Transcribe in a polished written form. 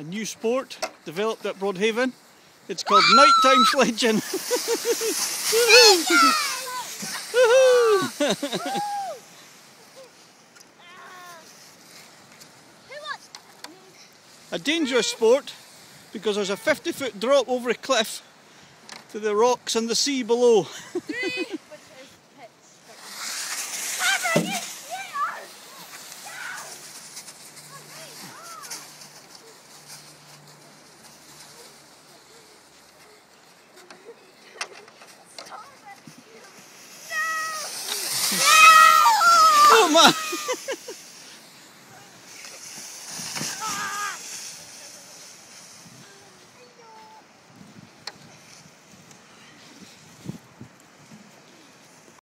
new sport developed at Broadhaven. It's called nighttime sledging. A dangerous sport because there's a 50-foot drop over a cliff to the rocks and the sea below. Oh man!